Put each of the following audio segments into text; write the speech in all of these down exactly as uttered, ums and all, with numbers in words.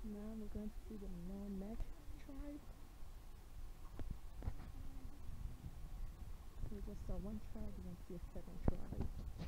Now we're going to see the Namek tribe. We just saw one tribe, we're going to see a second tribe.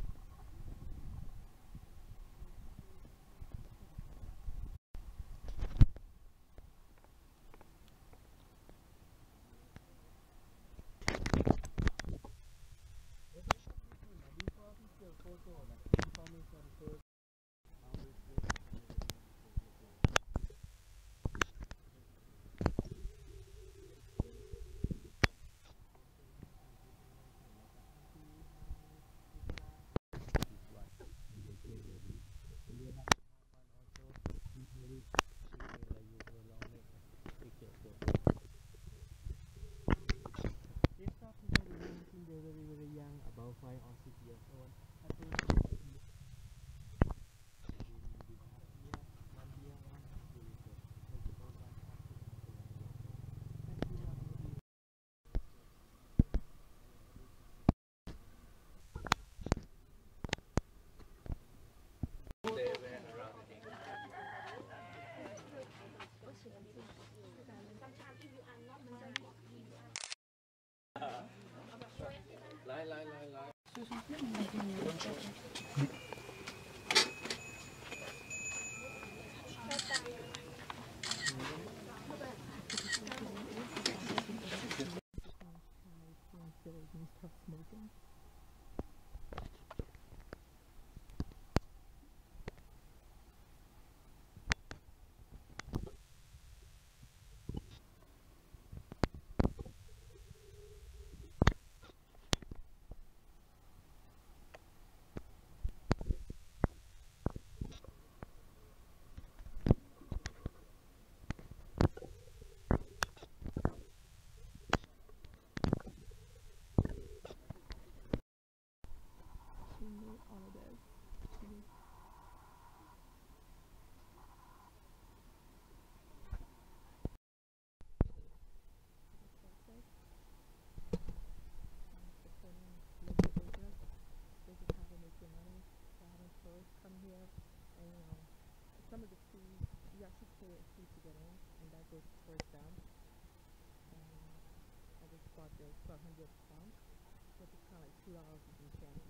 Stop smoking. She knew all of this. She knew. Supporting local business. This is how they make their money. They're having tourists come here, and you know, some of the fees, you actually pay a fee to get in, and that goes towards them. And I just bought this twelve hundred pounds, which is kind of like two dollars and some change.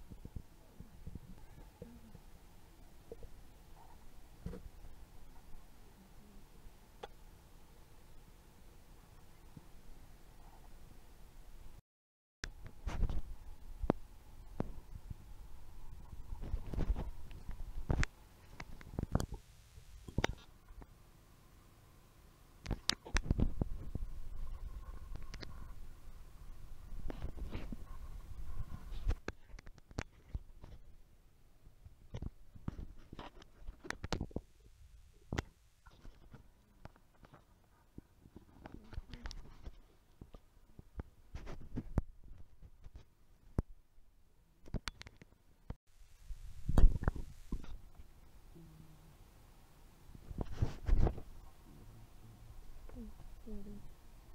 There it is.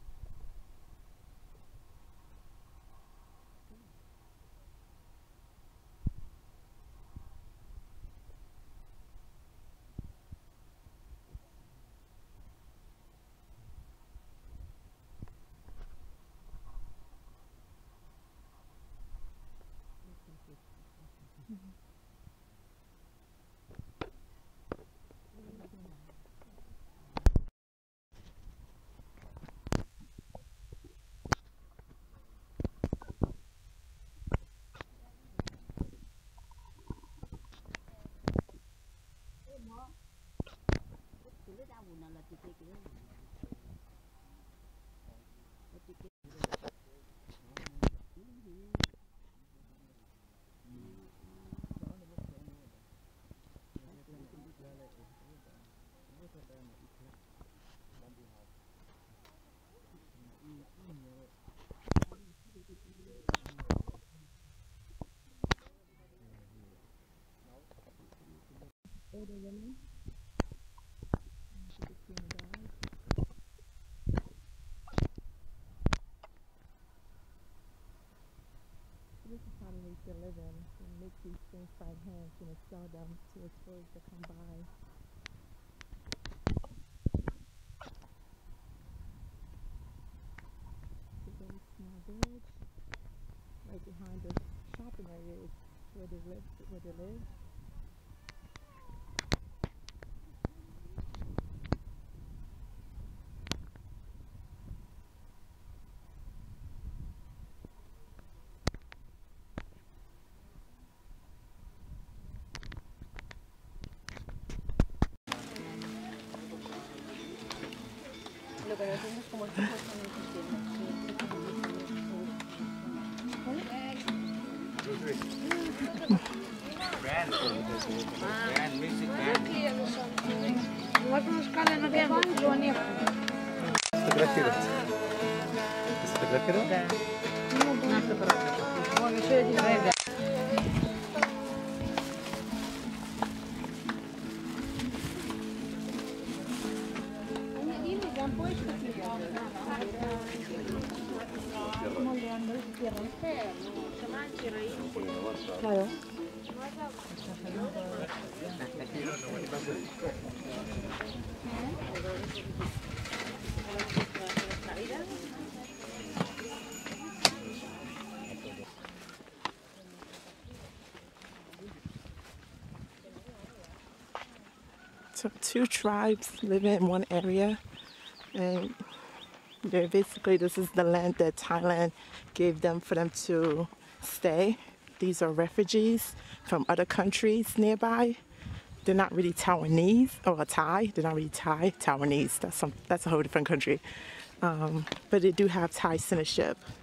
Older women. She could see in the dog. So this is how they make their living. They make these things by hand and they sell them to the tourists that come by. behind the shopping area is where they live. Where they live. Lo que no entiendo es cómo estos son Band, music band. Сфотографировать. Сфотографировать? Да. На фотографию. Вон еще один ребят. Claro. So two tribes living in one area, and they're basically, this is the land that Thailand gave them for them to stay. These are refugees from other countries nearby. They're not really Taiwanese or Thai. They're not really Thai. Taiwanese. That's some. That's a whole different country. Um, but they do have Thai citizenship.